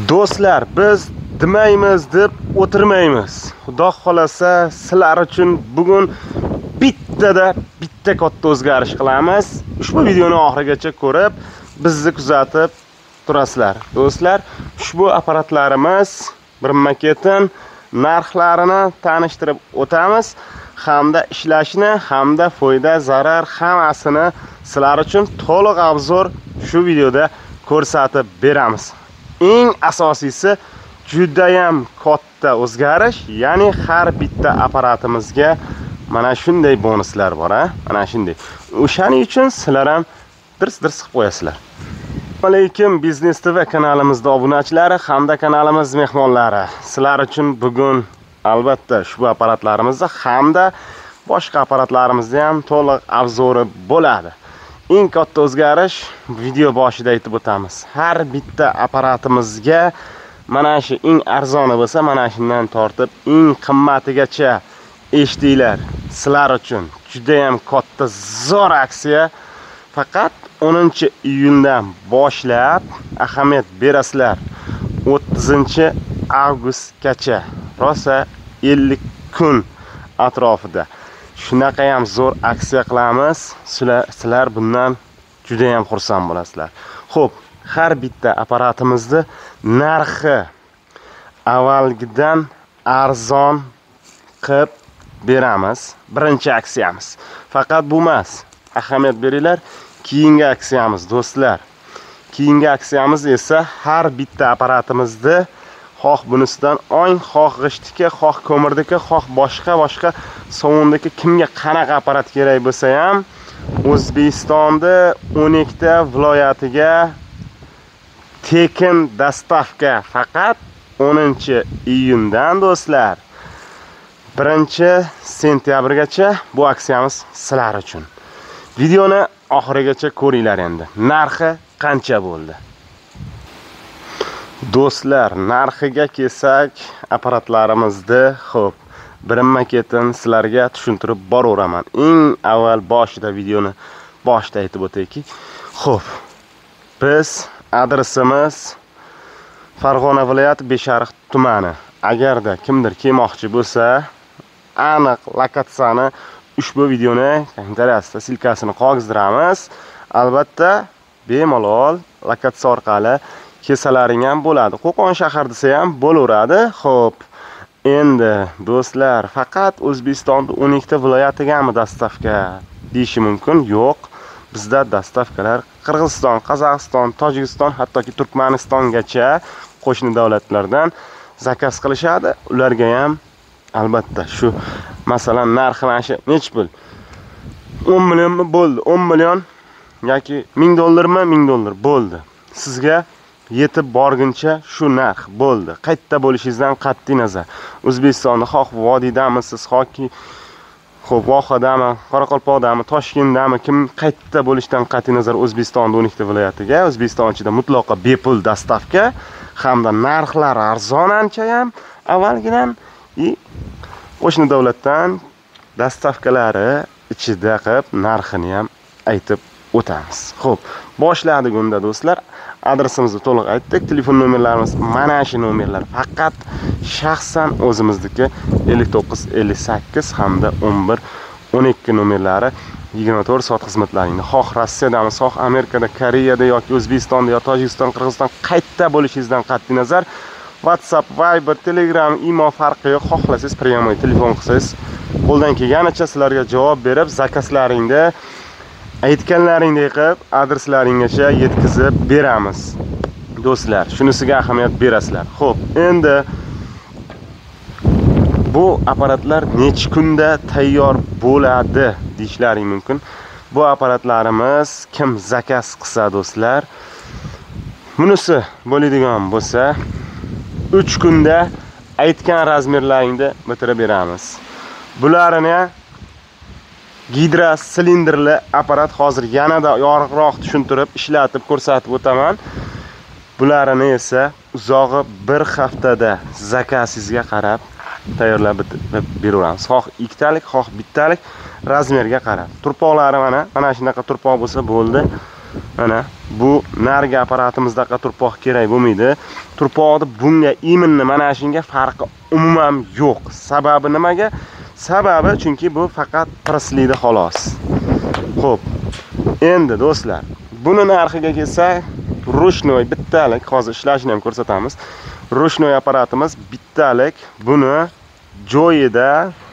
Do'stlar, biz demaymiz deb o'tirmaymiz. Xudo xolasa sizlar uchun bugun bitta katta o'zgarish qilamiz. Ushbu videoni oxirigacha ko'rib, bizni kuzatib turasizlar. Do'stlar, ushbu apparatlarimiz birma-ketin narxlarini tanishtirib o'tamiz, hamda ishlashini, hamda foyda, zarar hammasini sizlar uchun to'liq obzor shu videoda ko'rsatib beramiz. Eng asosiysi juda ham katta o'zgarish, ya'ni har bitta apparatimizga mana shunday bonuslar bor, mana shunday. O'shaning uchun sizlar ham dirs qilib qo'yasizlar. Assalomu alaykum Biznes TV kanalimizda obunachilari hamda kanalimiz mehmonlari. Sizlar uchun bugun albatta ushbu apparatlarimizni hamda boshqa apparatlarimizda ham to'liq obzori bo'ladi. Eng katta o'zgarish video boshida aytib o'tamiz. Har bitta apparatimizga mana shu eng arzoni bo'lsa, mana shundan tortib eng qimmatigacha eshitinglar. Sizlar uchun juda ham katta zo'r aksiya. Faqat 10-iyundan boshlab ahamiyat berasizlar. 30-avgustgacha, rosa 50 kun atrofida shunaqa ham zo'r aksiya qilamiz. Sizlar bundan juda ham xursand bo'lasizlar. Xo'p, har bitta apparatimizni narxi avvalgidan arzon qilib beramiz. Birinchi aksiyamiz. Faqat bu emas. Ahamiyat beringlar, keyingi aksiyamiz do'stlar. Keyingi aksiyamiz esa har bitta apparatimizni xoh bunisidan ong, xoh g'ishtiki, xoh ko'mirdiki, xoh boshqa sovundagi kimga qanaqa apparat kerak bo'lsa ham O'zbekistonda 12 ta viloyatiga tekin dostavka faqat 10-iyundan do'stlar 1-sentyabrgacha bu aksiyamiz sizlar uchun. Videoni oxirigacha ko'ringlar endi. Narxi qancha bo'ldi? Do'stlar, narxiga kelsak, apparatlarimizni xo'p, birinma-ketin sizlarga tushuntirib boraveraman. Eng avval boshida videoni boshida aytib o'tayki, xo'p, biz adresimiz Farg'ona viloyati Beshariq tumani. Agarda kimdir kelmoqchi bo'lsa, aniq lokatsiyani ushbu videoni kommentariyasida silkasini qoldiramiz. Albatta, bemalol lokatsiya orqali kesalaring ham bo'ladi. Qo'qon shahar desa ham bo'laveradi. Xo'p, endi do'stlar, faqat O'zbekistonda 12 ta viloyatigami dostavka deyish mumkin? Yo'q. Bizda dostavkalar Qirg'iziston, Qozog'iston, Tojikiston, hattoki Turkmanistongacha qo'shni davlatlardan zakaz qilishadi. Ularga ham albatta shu masalan narxi nech pul? 10 millionmi bo'ldi? 10 million yoki $1000mi? $1000 bo'ldi. Sizga yetib borguncha shu narx bo'ldi. Qayerda bo'lishingizdan qat'iy nazar. O'zbekistonda xoh vodiydamisiz, xoki xo'p vohadami, Qoraqalpoqdami, Toshkentdami, kim qayerda bo'lishdan qat'iy nazar O'zbekistonda 12 ta viloyatiga, O'zbekiston ichida mutlaqo bepul dostavka hamda narxlar arzon ancha ham avvalgidan qo'shni davlatdan dostavkalari ichida qilib narxini ham aytib o'tamiz. Xo'p, boshladik unda do'stlar. Adresimizni to'liq aytdik. Telefon nomerlarimiz mana shu nomerlar. Faqat shaxsan o'zimizniki 59 58 hamda 11 12 nomerlari 24 soat xizmatlaringda. Xoh Rossiyadami, xoh Amerikada, Koreyada yoki O'zbekistonda yoki Tojikiston, Qirg'iziston qayerda bo'lishingizdan qat'iy nazar WhatsApp, Viber, Telegram, imo farqi yo'q. Xohlasangiz pryamoy telefon qilsangiz, qo'ldan kelganicha sizlarga javob berib, zakazlaringda aytganlaringdek qilib adreslaringgacha yetkazib beramiz. Do'stlar, shunisiga ahamiyat berasizlar. Xo'p, endi bu apparatlar necha kunda tayyor bo'ladi deyishlaring mumkin. Bu apparatlarimiz kim zakaz qilsa do'stlar, bunisi bo'ladigan bo'lsa 3 kunda aytgan razmerlaringda bitirib beramiz. Bularni gidro silindrli apparat hozir yanada yorug'roq tushuntirib, ishlatib ko'rsatib o'taman. Bularni esa uzog'i 1 haftada zakazingizga qarab tayyorlab beraveramiz. Xoh ikkitalik, xoh bittalik razmerga qarab. Turpoqlari mana shunaqa turpoq bo'lsa bo'ldi. Mana bu nargi apparatimizdaqa turpoq kerak bo'lmaydi. Turpoqni bunga iminni mana shunga farqi umuman yo'q. Sababi nimaga? Sababi chunki bu faqat prislaydi xolos. Xo'p. Endi do'stlar, buni narxiga kelsak, rushnoy bittalik, hozir ishlashini ham ko'rsatamiz. Rushnoy apparatimiz bittalik, buni joyida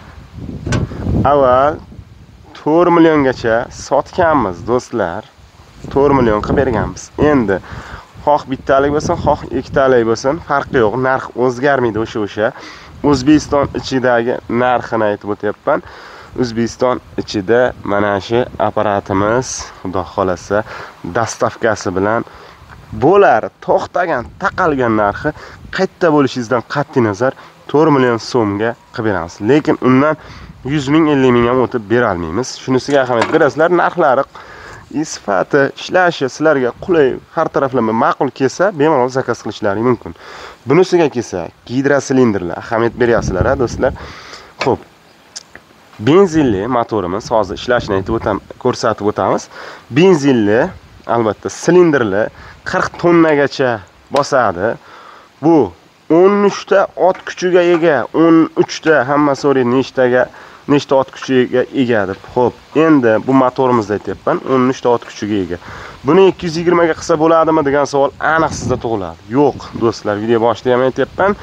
avval 4 milliongacha sotganmiz do'stlar. 4 million qilib berganmiz. Endi xoh bittalik bo'lsin, xoh ikkitalik bo'lsin, farqi yo'q. Narx o'zgarmaydi o'sha. O'zbekiston ichidagi narxini aytib o'tyapman. O'zbekiston ichida mana shu apparatimiz, xudo xolasa, dastavkasi bilan bo'lar, to'xtagan, taqalgan narxi qayerda bo'lishingizdan qat'iy nazar 4 million so'mga qilib beramiz. Lekin undan 100 ming, 50 ming ham o'tib bera olmaymiz. Shunisiga ahamiyat berasizlar. Narxlari, sifati, ishlashi sizlarga qulay, har taraflama ma'qul kelsa, bemalol zakaz qilishlaring mumkin. Bunisiga kelsa, gidrosilindrlar ahamiyat beryapsizlar, do'stlar. Xo'p. Benzinli motorimiz hozir ishlashini aytib ko'rsatib o'tamiz. Benzinli, albatta, silindrli 40 tonnagacha bosadi. Bu 13 ta ot kuchiga ega, 13 ta hamma so'ri nechta ot kuchiga ega deb. Xo'p, endi bu motorimizda aytyapman, 13 ta ot kuchiga ega. Buni 220 ga qilsa bo'ladimi degan savol aniq sizda tug'iladi. Yo'q, do'stlar, video boshida ham aytyapman.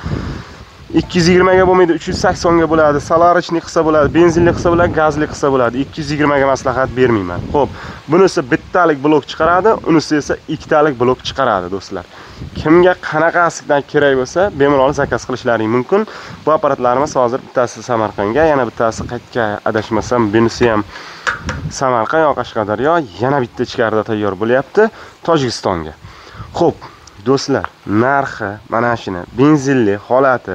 220 ga bo'lmaydi, 380 ga bo'ladi. Solarichni qilsa bo'ladi, benzinli qilsa bo'ladi, gazli qilsa bo'ladi. 220 ga maslahat bermayman. Xo'p, bunisi bittalik blok chiqaradi, unisi esa ikkitalik blok chiqaradi, do'stlar. Kimga qanaqasidan kerak bo'lsa, bemalol zakaz qilishlaring mumkin. Bu apparatlarimiz hozir bittasi Samarqandga, yana bittasi qayerga adashmasam, bunisi ham Samarqand yoki Qashqadaryo, yana bitta ichkarida tayyor bo'lyapti, Tojikistonga. Xo'p, do'stlar, narxi mana shuni, benzinli holati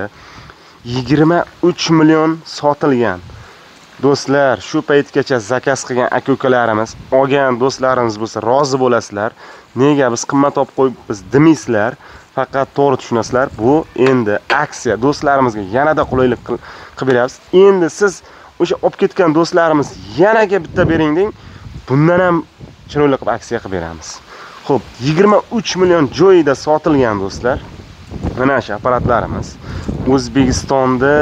23 million sotilgan. Do'stlar, shu paytgacha zakaz qilgan aka-ukalarimiz, olgan do'stlarimiz bo'lsa, rozi bo'lasizlar. Nega biz qimmat olib qo'yibmiz demaysizlar. Faqat to'g'ri tushunasizlar. Bu endi aksiya, do'stlarimizga yanada qulaylik qilib beramiz. Endi siz o'sha olib ketgan do'stlarimiz yanaga bitta bering deng, bundan ham chiroyli qilib aksiya qilib beramiz. Xo'p, 23 million joyida sotilgan do'stlar. Mana shu apparatlarimiz O'zbekistonda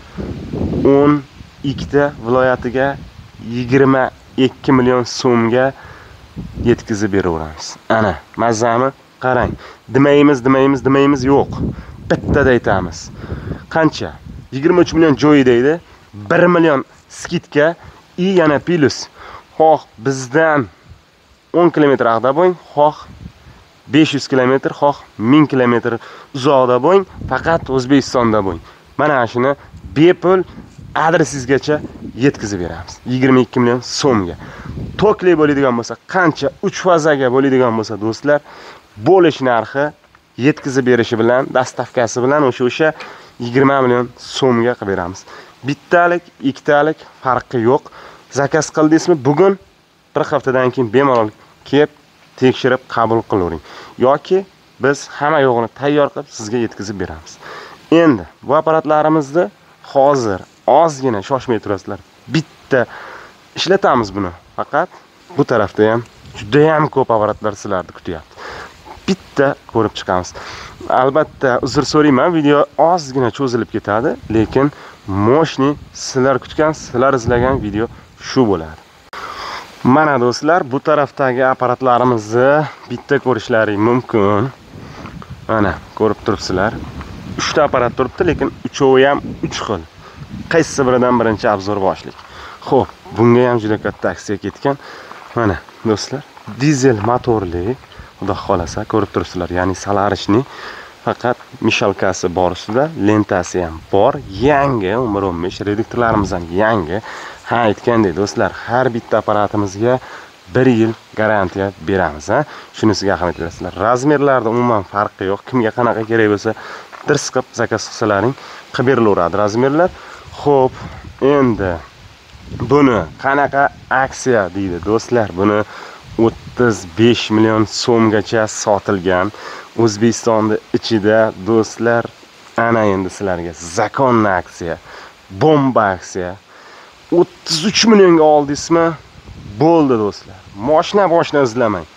12 ta viloyatiga 22 million so'mga yetkazib beraveramiz. Ana, mazami qarang. Demaymiz yo'q. Bittada aytamiz. Qancha? 23 million joyida edi. 1 million skidka yana plus. Xoh bizdan 10 kilometr ag'da bo'ling, xoh 500 kilometr, xoh 1000 kilometr uzoqda bo'ling, faqat O'zbekistonda bo'ling. Mana shuni bepul adresingizgacha yetkazib beramiz. 22 million so'mga. Tokli bo'ladigan bo'lsa, qancha 3 fazaga bo'ladigan bo'lsa, do'stlar, bo'lish narxi yetkazib berishi bilan, dastavkasi bilan o'sha 20 million so'mga qilib beramiz. Bittalik, ikkitalik farqi yo'q. Zakaz qildingizmi, bugun bir haftadan keyin bemalol kelib tekshirib qabul qilavering. Yoki biz hamma yo'g'ini tayyor qilib sizga yetkazib beramiz. Endi bu apparatlarimizni hozir ozgina shoshmay turasizlar. Bitta ishlatamiz buni. Faqat bu tarafda ham juda ham ko'p apparatlar sizlarni kutyapti. Bitta ko'rib chiqamiz. Albatta, uzr so'rayman, video ozgina cho'zilib ketadi, lekin moshni sizlar kutgan, sizlar izlagan video shu bo'ladi. Mana do'stlar, bu tarafdagi apparatlarimizni bitta ko'rishlaring mumkin. Mana, ko'rib turibsizlar. 3 ta apparat turibdi, lekin uchovi ham 3 xil. Qaysi biridan birinchi obzor boshlik. Xo'p, bunga ham juda katta aksiya ketgan. Mana do'stlar, dizel motorli, xudo xolasa ko'rib turibsizlar. Ya'ni Solarichni faqat mishalkasi bor ustida, lentasi ham bor, yangi 11-15, reduktorlarimiz ham yangi. Ha, aytgandek do'stlar, har bitta apparatimizga 1 yil garantiya beramiz, ha. Shunisiga ahamiyat berasizlar. Razmerlarda umuman farqi yo'q. Kimga qanaqa kerak bo'lsa, dirs qilib zakaz qilsalaring qilib berilaveradi razmerlar. Xo'p, endi buni qanaqa aksiya deydi do'stlar? Buni 35 million so'mgacha sotilgan. O'zbekistonda ichida do'stlar, ana endi sizlarga zakonni aksiya, bomba aksiya. 33 millionga oldingizmi? Bo'ldi do'stlar. Moshina izlamang.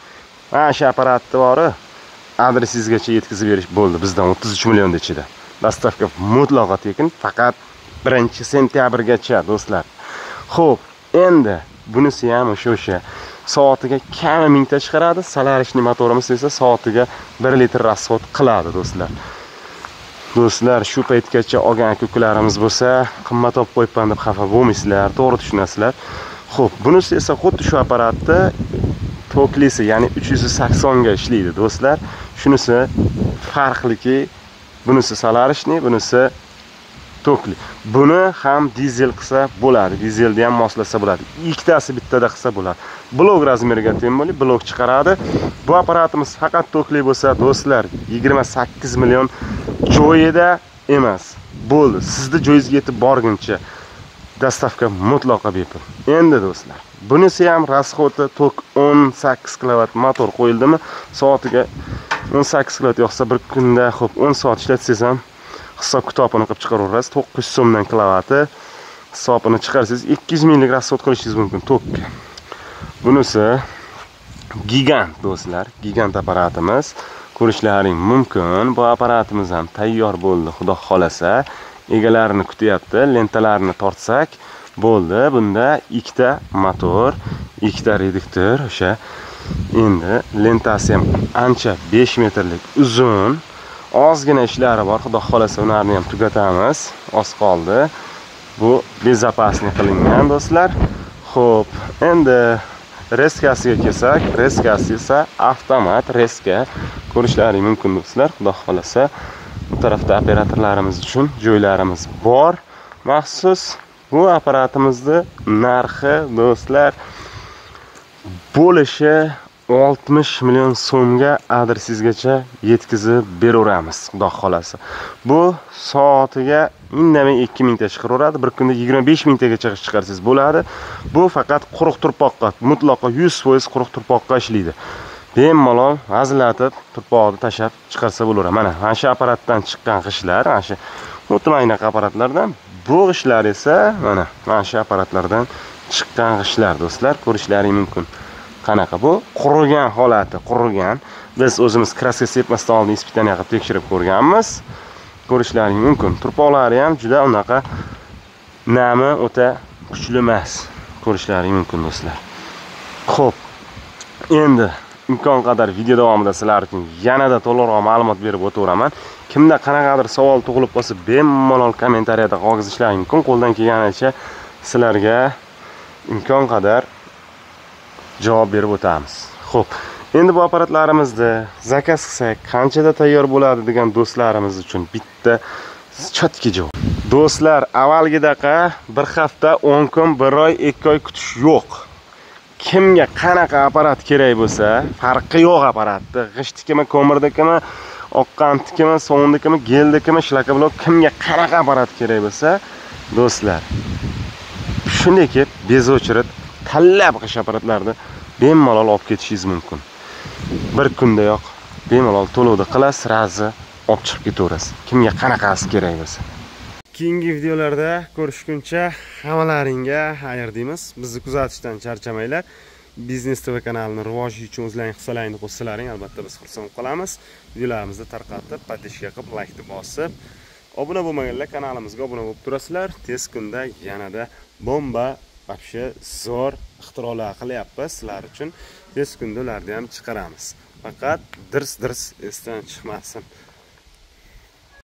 Mana shu apparatni bori adresingizgacha yetkazib berish bo'ldi bizdan 33 million ichida. Dostavka mutlaqo tekin, faqat 1-sentyabrgacha do'stlar. Xo'p, endi bunisi ham o'sha soatiga kami 1000 ta chiqaradi. Solarishning motorimiz esa soatiga 1 litr rasxod qiladi do'stlar. Do'stlar, shu paytgacha olgan ko'klarimiz bo'lsa, qimmat olib qo'yibman deb xafa bo'lmaysizlar, to'g'ri tushunasizlar. Xo'p, bunisi esa xuddi shu apparatni toklisi, ya'ni 380 ga ishlaydi do'stlar. Shunisi farqliki, bunisi solarishni, bunisi tokli. Buni ham dizel qilsa bo'ladi, dizelda ham moslasa bo'ladi. Ikkitasi bittada qilsa bo'ladi. Blok razmeriga teng bo'lib, blok chiqaradi. Bu apparatimiz faqat tokli bo'lsa, do'stlar, 28 million joyida emas. Bo'ldi. Sizda joyingizga yetib borguncha dostavka mutlaqo bepul. Endi do'stlar, bunisi ham rasxodi tok 18 kilovat motor qo'yildimi, soatiga 18 kilovat yoqsa bir kunda xo'p 10 soat ishlatsangiz ham hisob kitobini qilib chiqaraverasiz. 900 so'mdan kilovati hisobini chiqarsangiz 200 minglik rasxod qilishingiz mumkin tokka. Bunisi gigant do'stlar, gigant apparatimiz. Ko'rishlaring mumkin. Bu apparatimiz ham tayyor bo'ldi, xudo xolasa. Egalarini kutyapti. Lentalarni tortsak bo'ldi. Bunda ikkita motor, ikkita reduktor, o'sha. Endi lentasi ham ancha 5 metrlik uzun. Ozgina ishlari bor, xudo xolasa ularni ham tugatamiz. Oz qoldi. Bu bezopasniy qilingan do'stlar. Xo'p, endi reskasiga kelsak, reskasi esa avtomat reska. Ko'rishlaring mumkin do'stlar, xudo xolasa. Bu tarafda operatorlarimiz uchun joylarimiz bor. Maxsus bu apparatimizning narxi do'stlar bo'lishi 60 million so'mga adresingizgacha yetkazib beraveramiz, xudo xolasa. Bu soatiga indamay 2000 ta chiqaraveradi. Bir kunda 25 ming tagacha chiqarsangiz bo'ladi. Bu faqat quruq turpoqqa, mutlaqo 100% quruq turpoqqa ishlaydi. Bemalol g'azlatib, turpoqni tashab chiqarsa bo'laveradi. Mana shu apparatdan chiqqan g'ishlar, mana shu o'tmaynaqa apparatlardan, bu g'ishlar esa mana shu apparatlardan chiqqan g'ishlar do'stlar, ko'rishlaring mumkin. Qanaqa bu? Qurigan holati, qurigan. Biz o'zimiz kraska sepmasdan oldin ispitaniya qilib tekshirib ko'rganmiz. Ko'rishlaring mumkin. Turpoqlari ham juda unaqa nami o'ta kuchli emas. Ko'rishlaring mumkin do'stlar. Xo'p. Endi imkon qadar video davomida sizlar uchun yanada to'liqroq ma'lumot berib o'tiraman. Kimda qanaqadir savol tug'ilib qolsa, bemalol kommentariyada qoldirishlaring mumkin. Qo'ldan kelganicha sizlarga imkon qadar javob berib o'tamiz. Xo'p, endi bu apparatlarimizni zakaz qilsak qanchada tayyor bo'ladi degan do'stlarimiz uchun bitta chotki javob. Do'stlar, avvalgidaqa bir hafta, 10 kun, 1 oy, 2 oy kutish yo'q. Kimga qanaqa apparat kerak bo'lsa, farqi yo'q apparatni. G'ishtdikimi, ko'mirdikimi, oqqandikimi, sovundikimi, geldikimi, shlaka blok, kimga qanaqa apparat kerak bo'lsa, do'stlar, shunday kelib bezochirat tanlab qish apparatlarni bemalol olib ketishingiz mumkin. Bir kundayoq bemalol to'lovda qilasiz, razi olib chiqib ketaverasiz. Kimga qanaqasi kerak bo'lsa. Keyingi videolarda ko'rishguncha hammalaringga xayr deymiz. Bizni kuzatishdan charchamanglar. Biznes TV kanalining rivoji uchun o'zlaring hissalaringni qo'shsalaring, albatta biz xursand qolamiz. Videolarimizni tarqatib, podpishka qilib, like bosib, obuna bo'lmaganlar kanalimizga obuna bo'lib turasizlar. Tez kunda yanada bomba, вообще zo'r ixtirolar qilyapmiz sizlar uchun. Tez kunda ularni ham chiqaramiz. Faqat dirs esdan chiqmasin.